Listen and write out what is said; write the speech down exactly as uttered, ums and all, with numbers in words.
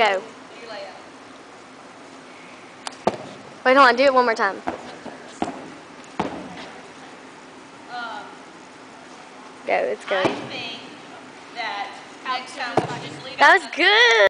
Go. Wait, hold on. Do it one more time. Um, Go. It's good. I think that next time we should just leave That out was good.